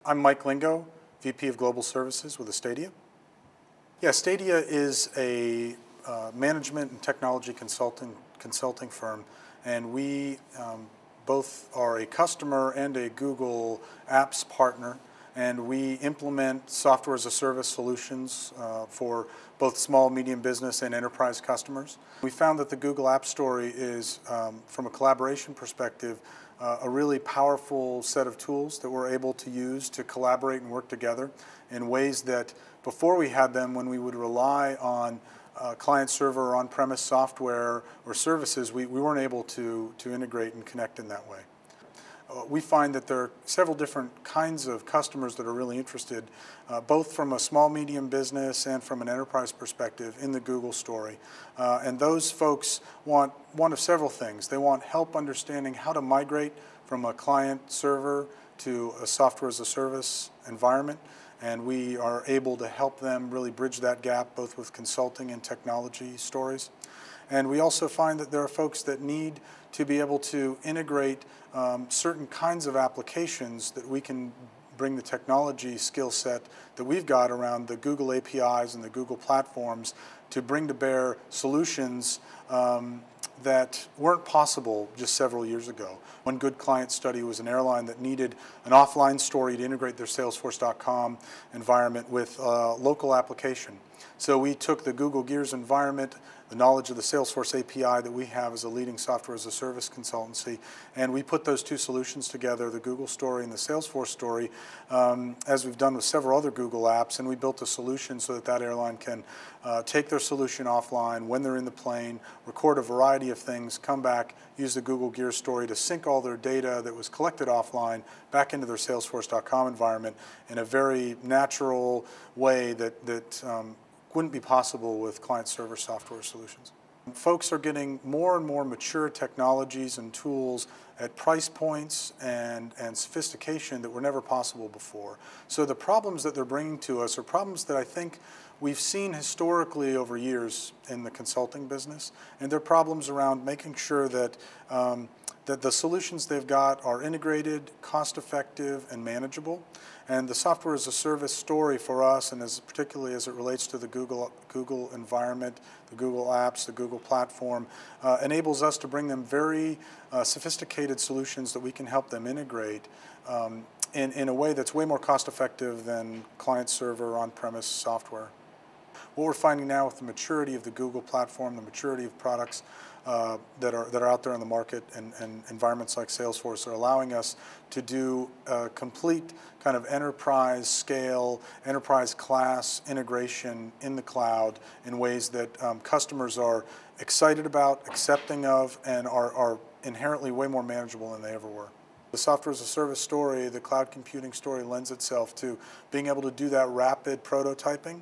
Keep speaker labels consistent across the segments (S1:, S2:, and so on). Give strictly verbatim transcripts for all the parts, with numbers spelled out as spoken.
S1: I'm Mike Lingo, V P of Global Services with Astadia. Yeah, Astadia is a uh, management and technology consulting, consulting firm, and we um, both are a customer and a Google Apps partner, and we implement software as a service solutions uh, for both small, medium business and enterprise customers. We found that the Google App Story is, um, from a collaboration perspective, uh, a really powerful set of tools that we're able to use to collaborate and work together in ways that before we had them, when we would rely on uh, client-server or on-premise software or services, we, we weren't able to, to integrate and connect in that way. Uh, we find that there are several different kinds of customers that are really interested, uh, both from a small, medium business and from an enterprise perspective in the Google story. Uh, and those folks want one of several things. They want help understanding how to migrate from a client server to a software as a service environment. And we are able to help them really bridge that gap, both with consulting and technology stories. And we also find that there are folks that need to be able to integrate um, certain kinds of applications that we can bring the technology skill set that we've got around the Google A P Is and the Google platforms to bring to bear solutions um, that weren't possible just several years ago. One good client study was an airline that needed an offline story to integrate their Salesforce dot com environment with a local application. So we took the Google Gears environment, the knowledge of the Salesforce A P I that we have as a leading software as a service consultancy, and we put those two solutions together, the Google story and the Salesforce story, um, as we've done with several other Google apps, and we built a solution so that that airline can uh, take their solution offline when they're in the plane, record a variety of things, come back, use the Google Gears story to sync all their data that was collected offline back into their Salesforce dot com environment in a very natural way that, that um, wouldn't be possible with client-server software solutions. Folks are getting more and more mature technologies and tools at price points and, and sophistication that were never possible before. So the problems that they're bringing to us are problems that I think we've seen historically over years in the consulting business, and they're problems around making sure that um, that the solutions they've got are integrated, cost-effective, and manageable. And the software as a service story for us, and as particularly as it relates to the Google, Google environment, the Google apps, the Google platform, uh, enables us to bring them very uh, sophisticated solutions that we can help them integrate um, in, in a way that's way more cost-effective than client-server on-premise software. What we're finding now with the maturity of the Google platform, the maturity of products uh, that are that are out there in the market, and, and environments like Salesforce are allowing us to do a complete kind of enterprise scale, enterprise class integration in the cloud in ways that um, customers are excited about, accepting of, and are, are inherently way more manageable than they ever were. The software as a service story, the cloud computing story, lends itself to being able to do that rapid prototyping,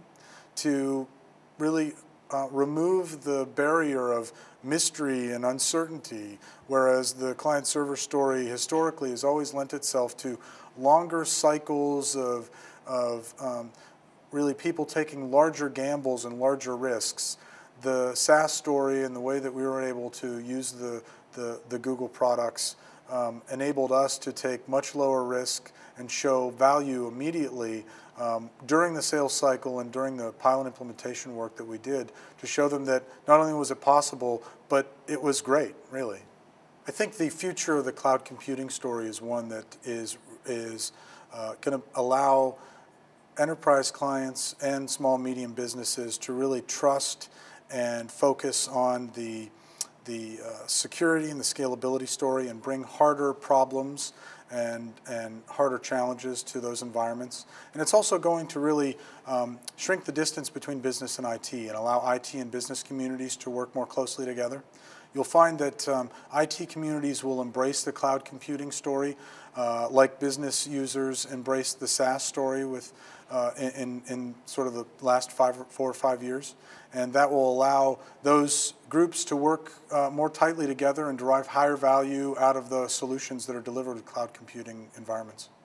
S1: to really uh, remove the barrier of mystery and uncertainty, whereas the client-server story historically has always lent itself to longer cycles of, of um, really people taking larger gambles and larger risks. The SaaS story and the way that we were able to use the, the, the Google products um, enabled us to take much lower risk and show value immediately Um, during the sales cycle and during the pilot implementation work that we did, to show them that not only was it possible, but it was great, really. I think the future of the cloud computing story is one that is, is uh, going to allow enterprise clients and small, medium businesses to really trust and focus on the, the uh, security and the scalability story and bring harder problems and, and harder challenges to those environments. And it's also going to really um, shrink the distance between business and I T and allow I T and business communities to work more closely together. You'll find that um, I T communities will embrace the cloud computing story uh, like business users embrace the SaaS story with, uh, in, in sort of the last five, four or five years. And that will allow those groups to work uh, more tightly together and derive higher value out of the solutions that are delivered with cloud computing environments.